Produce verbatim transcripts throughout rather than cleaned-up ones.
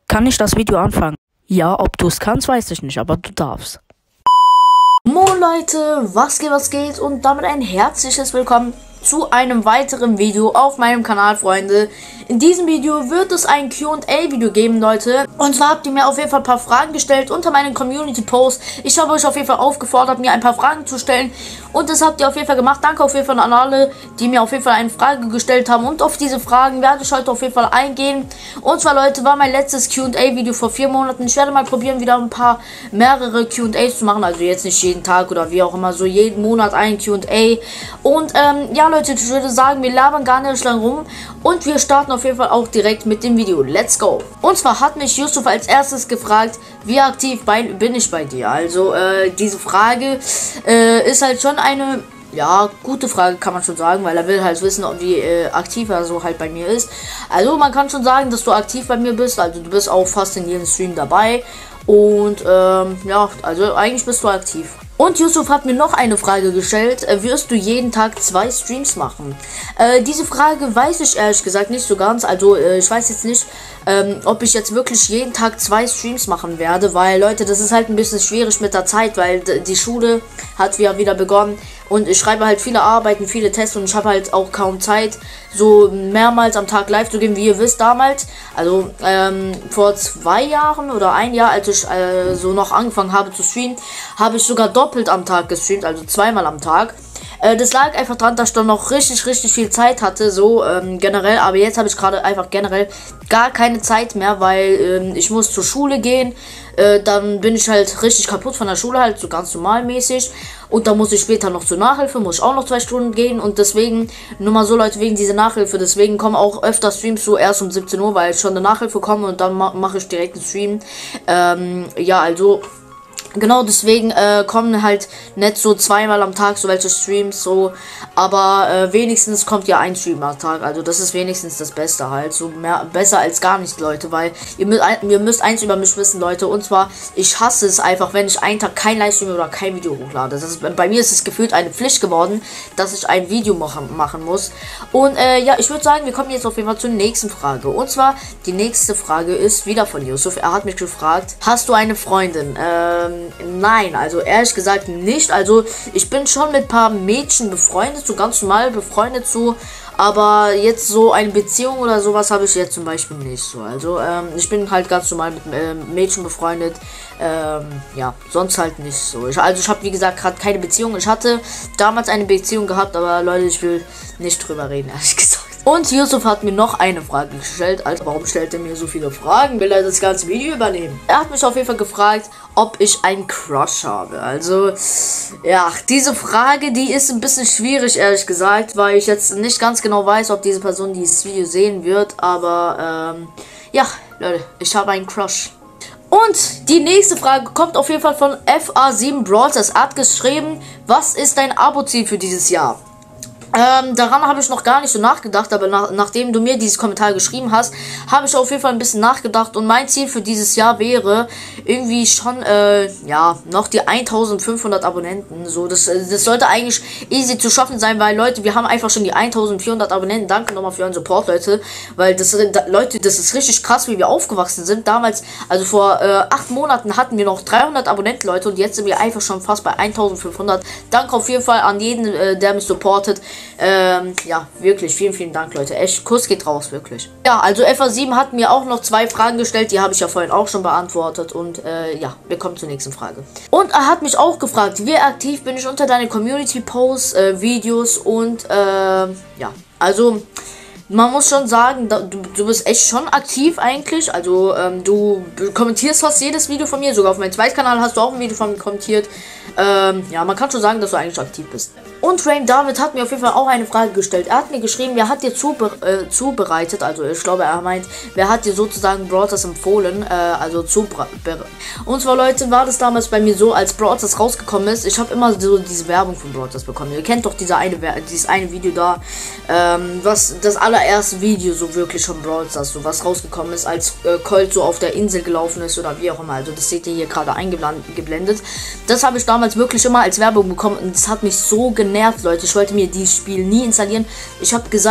Kann ich das Video anfangen? Ja, ob du es kannst, weiß ich nicht, aber du darfst. Moin Leute, was geht, was geht und damit ein herzliches Willkommen zu einem weiteren Video auf meinem Kanal, Freunde. In diesem Video wird es ein Q und A-Video geben, Leute. Und zwar habt ihr mir auf jeden Fall ein paar Fragen gestellt unter meinen Community-Posts. Ich habe euch auf jeden Fall aufgefordert, mir ein paar Fragen zu stellen. Und das habt ihr auf jeden Fall gemacht. Danke auf jeden Fall an alle, die mir auf jeden Fall eine Frage gestellt haben. Und auf diese Fragen werde ich heute auf jeden Fall eingehen. Und zwar, Leute, war mein letztes Q und A-Video vor vier Monaten. Ich werde mal probieren, wieder ein paar mehrere Q und As zu machen. Also jetzt nicht jeden Tag oder wie auch immer, so jeden Monat ein Q und A. Und ähm, ja, Leute, ich würde sagen, wir labern gar nicht lang rum. Und wir starten auf jeden Fall auch direkt mit dem Video. Let's go! Und zwar hat mich Yusuf als erstes gefragt, wie aktiv bei, bin ich bei dir? Also äh, diese Frage äh, ist halt schon eine, ja, gute Frage, kann man schon sagen, weil er will halt wissen, ob wie äh, aktiv er so halt bei mir ist. Also man kann schon sagen, dass du aktiv bei mir bist. Also du bist auch fast in jedem Stream dabei. Und ähm, ja, also eigentlich bist du aktiv. Und Yusuf hat mir noch eine Frage gestellt. Äh, wirst du jeden Tag zwei Streams machen? Äh, diese Frage weiß ich ehrlich gesagt nicht so ganz. Also äh, ich weiß jetzt nicht, ähm, ob ich jetzt wirklich jeden Tag zwei Streams machen werde. Weil, Leute, das ist halt ein bisschen schwierig mit der Zeit, weil die Schule hat ja wieder begonnen. Und ich schreibe halt viele Arbeiten, viele Tests und ich habe halt auch kaum Zeit, so mehrmals am Tag live zu gehen, wie ihr wisst damals. Also ähm, vor zwei Jahren oder ein Jahr, als ich äh, so noch angefangen habe zu streamen, habe ich sogar doppelt am Tag gestreamt, also zweimal am Tag. Äh, das lag einfach dran, dass ich dann noch richtig, richtig viel Zeit hatte, so ähm, generell. Aber jetzt habe ich gerade einfach generell gar keine Zeit mehr, weil ähm, ich muss zur Schule gehen. Äh, dann bin ich halt richtig kaputt von der Schule, halt so ganz normalmäßig. Und dann muss ich später noch zur Nachhilfe, muss ich auch noch zwei Stunden gehen. Und deswegen, nur mal so, Leute, wegen dieser Nachhilfe, deswegen kommen auch öfter Streams so erst um siebzehn Uhr, weil ich schon eine Nachhilfe komme und dann ma mache ich direkt einen Stream. Ähm, ja, also... Genau, deswegen äh, kommen halt nicht so zweimal am Tag so welche Streams, so, aber äh, wenigstens kommt ja ein Stream am Tag, also das ist wenigstens das Beste halt, so mehr, besser als gar nicht, Leute, weil ihr, mü ihr müsst eins über mich wissen, Leute, und zwar, ich hasse es einfach, wenn ich einen Tag kein Livestream oder kein Video hochlade. Das ist, bei mir ist es gefühlt eine Pflicht geworden, dass ich ein Video machen, machen muss. Und äh, ja, ich würde sagen, wir kommen jetzt auf jeden Fall zur nächsten Frage, und zwar, die nächste Frage ist wieder von Yusuf. Er hat mich gefragt, hast du eine Freundin? Ähm, Nein, also ehrlich gesagt nicht. Also ich bin schon mit ein paar Mädchen befreundet, so ganz normal befreundet so, aber jetzt so eine Beziehung oder sowas habe ich jetzt zum Beispiel nicht so. Also ähm, ich bin halt ganz normal mit ähm, Mädchen befreundet, ähm, ja, sonst halt nicht so. Ich, also ich habe wie gesagt gerade keine Beziehung. Ich hatte damals eine Beziehung gehabt, aber Leute, ich will nicht drüber reden, ehrlich gesagt. Und Yusuf hat mir noch eine Frage gestellt. Also warum stellt er mir so viele Fragen? Will er das ganze Video übernehmen? Er hat mich auf jeden Fall gefragt, ob ich einen Crush habe. Also, ja, diese Frage, die ist ein bisschen schwierig, ehrlich gesagt, weil ich jetzt nicht ganz genau weiß, ob diese Person dieses Video sehen wird. Aber, ähm, ja, Leute, ich habe einen Crush. Und die nächste Frage kommt auf jeden Fall von F A sieben Brawls. Er hat geschrieben, was ist dein Abo-Ziel für dieses Jahr? Ähm, daran habe ich noch gar nicht so nachgedacht, aber nach, nachdem du mir dieses Kommentar geschrieben hast, habe ich auf jeden Fall ein bisschen nachgedacht und mein Ziel für dieses Jahr wäre irgendwie schon, äh, ja, noch die eintausendfünfhundert Abonnenten, so, das, das sollte eigentlich easy zu schaffen sein, weil, Leute, wir haben einfach schon die eintausendvierhundert Abonnenten, danke nochmal für euren Support, Leute, weil das, da, Leute, das ist richtig krass, wie wir aufgewachsen sind, damals, also vor, äh, acht Monaten hatten wir noch dreihundert Abonnenten, Leute, und jetzt sind wir einfach schon fast bei eintausendfünfhundert, danke auf jeden Fall an jeden, äh, der mich supportet. Ähm, ja, wirklich, vielen, vielen Dank, Leute. Echt, Kuss geht raus, wirklich. Ja, also F A sieben hat mir auch noch zwei Fragen gestellt, die habe ich ja vorhin auch schon beantwortet. Und äh, ja, wir kommen zur nächsten Frage. Und er hat mich auch gefragt, wie aktiv bin ich unter deine Community-Posts, äh, Videos und äh, ja, also... Man muss schon sagen, da, du, du bist echt schon aktiv eigentlich. Also ähm, du kommentierst fast jedes Video von mir. Sogar auf meinem zweiten Kanal hast du auch ein Video von mir kommentiert. Ähm, ja, man kann schon sagen, dass du eigentlich aktiv bist. Und Rain David hat mir auf jeden Fall auch eine Frage gestellt. Er hat mir geschrieben, wer hat dir zube äh, zubereitet, also ich glaube, er meint, wer hat dir sozusagen Brawl Stars empfohlen, äh, also zubereitet. Und zwar, Leute, war das damals bei mir so, als Brawl Stars rausgekommen ist, ich habe immer so diese Werbung von Brawl Stars bekommen. Ihr kennt doch diese eine, dieses eine Video da, ähm, was das allererste Video so wirklich von Brawl Stars, so was rausgekommen ist, als äh, Colt so auf der Insel gelaufen ist oder wie auch immer. Also das seht ihr hier gerade eingeblendet. Das habe ich damals wirklich immer als Werbung bekommen und das hat mich so genervt, Leute. Ich wollte mir dieses Spiel nie installieren. Ich habe gesagt,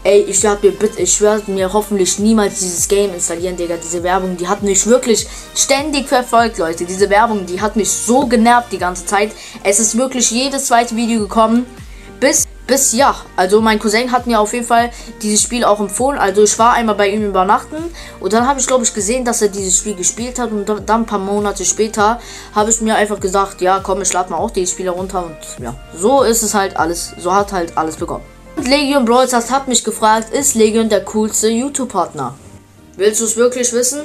Ey, ich werde mir bitte, ich werde mir hoffentlich niemals dieses Game installieren, Digga. Diese Werbung, die hat mich wirklich ständig verfolgt, Leute. Diese Werbung, die hat mich so genervt die ganze Zeit. Es ist wirklich jedes zweite Video gekommen. Bis, bis, ja. Also mein Cousin hat mir auf jeden Fall dieses Spiel auch empfohlen. Also ich war einmal bei ihm übernachten. Und dann habe ich, glaube ich, gesehen, dass er dieses Spiel gespielt hat. Und dann ein paar Monate später habe ich mir einfach gesagt, ja, komm, ich lade mal auch dieses Spiel runter. Und ja, so ist es halt alles. So hat halt alles begonnen. Legion Brawl Stars hat mich gefragt, ist Legion der coolste YouTube-Partner? Willst du es wirklich wissen?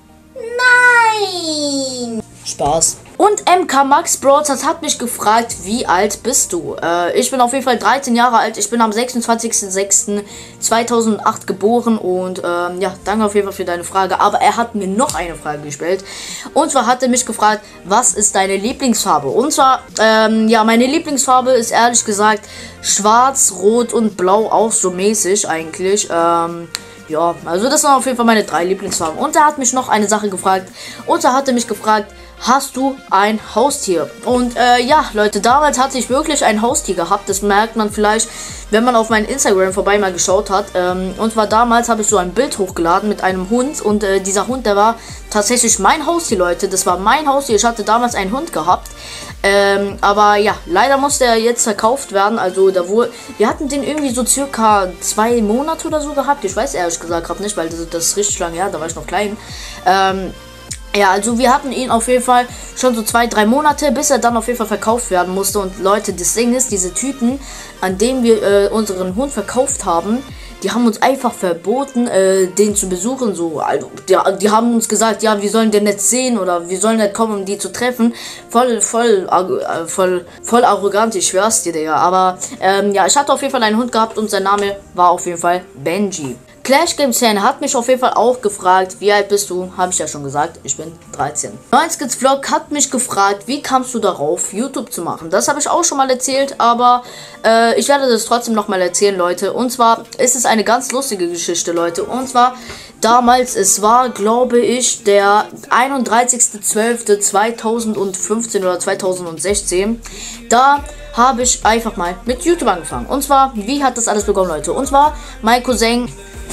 Nein! Spaß. Und M K Max Brawl Stars hat mich gefragt, wie alt bist du? Äh, ich bin auf jeden Fall dreizehn Jahre alt. Ich bin am sechsundzwanzigsten sechsten zweitausendacht geboren. Und ähm, ja, danke auf jeden Fall für deine Frage. Aber er hat mir noch eine Frage gestellt. Und zwar hat er mich gefragt, was ist deine Lieblingsfarbe? Und zwar, ähm, ja, meine Lieblingsfarbe ist ehrlich gesagt schwarz, rot und blau, auch so mäßig eigentlich. Ähm, ja, also das sind auf jeden Fall meine drei Lieblingsfarben. Und er hat mich noch eine Sache gefragt. Und er hatte mich gefragt, hast du ein Haustier? Und äh, ja, Leute, damals hatte ich wirklich ein Haustier gehabt. Das merkt man vielleicht, wenn man auf meinen Instagram vorbei mal geschaut hat. Ähm, und zwar damals habe ich so ein Bild hochgeladen mit einem Hund. Und äh, dieser Hund, der war tatsächlich mein Haustier, Leute. Das war mein Haustier. Ich hatte damals einen Hund gehabt. Ähm, aber ja, leider musste er jetzt verkauft werden. Also da wohl, wir hatten den irgendwie so circa zwei Monate oder so gehabt. Ich weiß ehrlich gesagt gerade nicht, weil das, das ist richtig lange her. Da war ich noch klein. Ähm, Ja, also wir hatten ihn auf jeden Fall schon so zwei, drei Monate, bis er dann auf jeden Fall verkauft werden musste. Und Leute, das Ding ist, diese Typen, an denen wir äh, unseren Hund verkauft haben, die haben uns einfach verboten, äh, den zu besuchen. So, also, die, die haben uns gesagt, ja, wir sollen den nicht sehen oder wir sollen nicht kommen, um die zu treffen. Voll, voll, äh, voll, voll arrogant, ich schwör's dir, Digga. Aber ähm, ja, ich hatte auf jeden Fall einen Hund gehabt und sein Name war auf jeden Fall Benji. Clash Games Fan hat mich auf jeden Fall auch gefragt, wie alt bist du? Habe ich ja schon gesagt, ich bin dreizehn. neun Skits Vlog hat mich gefragt, wie kamst du darauf, YouTube zu machen? Das habe ich auch schon mal erzählt, aber äh, ich werde das trotzdem noch mal erzählen, Leute. Und zwar ist es eine ganz lustige Geschichte, Leute. Und zwar damals, es war, glaube ich, der einunddreißigste zwölfte zweitausendfünfzehn oder zweitausendsechzehn. Da habe ich einfach mal mit YouTube angefangen. Und zwar, wie hat das alles begonnen, Leute? Und zwar, mein Cousin...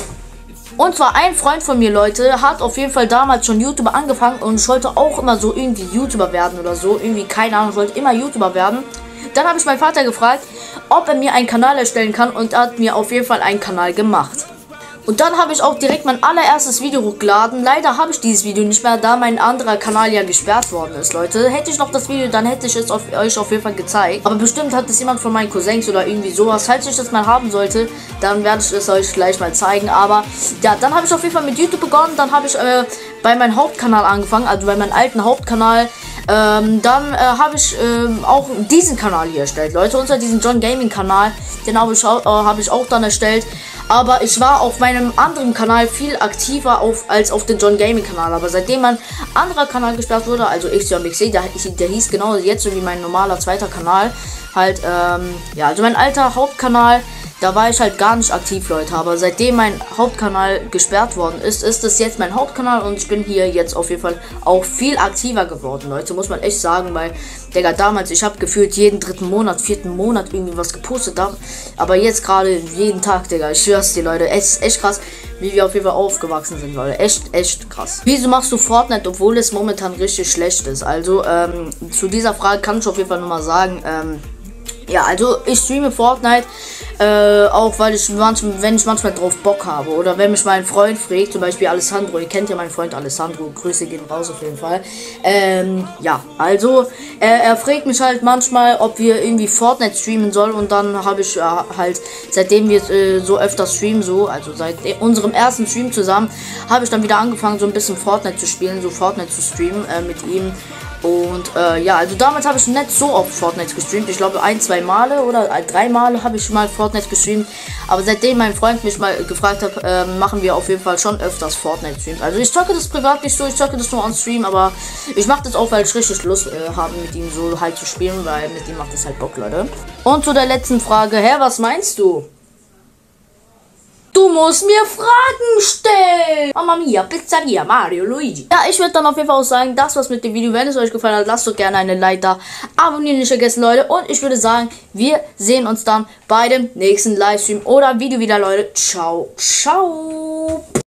Und zwar ein Freund von mir, Leute, hat auf jeden Fall damals schon YouTuber angefangen und ich wollte auch immer so irgendwie YouTuber werden oder so. Irgendwie, keine Ahnung, ich wollte immer YouTuber werden. Dann habe ich meinen Vater gefragt, ob er mir einen Kanal erstellen kann und er hat mir auf jeden Fall einen Kanal gemacht. Und dann habe ich auch direkt mein allererstes Video hochgeladen. Leider habe ich dieses Video nicht mehr, da mein anderer Kanal ja gesperrt worden ist, Leute. Hätte ich noch das Video, dann hätte ich es auf, euch auf jeden Fall gezeigt. Aber bestimmt hat es jemand von meinen Cousins oder irgendwie sowas. Falls ich das mal haben sollte, dann werde ich es euch gleich mal zeigen. Aber ja, dann habe ich auf jeden Fall mit YouTube begonnen. Dann habe ich äh, bei meinem Hauptkanal angefangen, also bei meinem alten Hauptkanal. Ähm, dann äh, habe ich äh, auch diesen Kanal hier erstellt, Leute. Unter diesen John Gaming Kanal, den habe ich, äh, hab ich auch dann erstellt. Aber ich war auf meinem anderen Kanal viel aktiver auf, als auf dem John Gaming Kanal. Aber seitdem mein anderer Kanal gesperrt wurde, also X J M X C, der, der hieß genau jetzt so wie mein normaler zweiter Kanal. Halt, ähm, ja, also mein alter Hauptkanal, da war ich halt gar nicht aktiv, Leute. Aber seitdem mein Hauptkanal gesperrt worden ist, ist es jetzt mein Hauptkanal. Und ich bin hier jetzt auf jeden Fall auch viel aktiver geworden, Leute. Muss man echt sagen, weil, Digga, damals, ich habe gefühlt jeden dritten Monat, vierten Monat irgendwie was gepostet. Da, aber jetzt gerade jeden Tag, Digga. Ich schwör's dir, Leute. Es ist echt krass, wie wir auf jeden Fall aufgewachsen sind, Leute. Echt, echt krass. Wieso machst du Fortnite, obwohl es momentan richtig schlecht ist? Also, ähm, zu dieser Frage kann ich auf jeden Fall nochmal sagen, ähm, ja, also ich streame Fortnite, äh, auch weil ich manchmal, wenn ich manchmal drauf Bock habe oder wenn mich mein Freund fragt, zum Beispiel Alessandro, ihr kennt ja meinen Freund Alessandro, Grüße gehen raus auf jeden Fall. Ähm, ja, also er, er fragt mich halt manchmal, ob wir irgendwie Fortnite streamen sollen und dann habe ich äh, halt, seitdem wir äh, so öfter streamen, so, also seit unserem ersten Stream zusammen, habe ich dann wieder angefangen, so ein bisschen Fortnite zu spielen, so Fortnite zu streamen äh, mit ihm. Und äh, ja, also damals habe ich nicht so oft Fortnite gestreamt. Ich glaube ein, zwei Male oder äh, drei Male habe ich mal Fortnite gestreamt. Aber seitdem mein Freund mich mal gefragt hat, äh, machen wir auf jeden Fall schon öfters Fortnite Streams. Also ich zocke das privat nicht so, ich zocke das nur on Stream. Aber ich mache das auch, weil ich richtig Lust äh, habe, mit ihm so halt zu spielen. Weil mit ihm macht das halt Bock, Leute. Und zu der letzten Frage, hä, was meinst du? Du musst mir Fragen stellen. Mamma mia, Pizzeria, Mario, Luigi. Ja, ich würde dann auf jeden Fall auch sagen, das war's mit dem Video. Wenn es euch gefallen hat, lasst doch gerne eine Like da. Abonnieren nicht vergessen, Leute. Und ich würde sagen, wir sehen uns dann bei dem nächsten Livestream oder Video wieder, Leute. Ciao, ciao.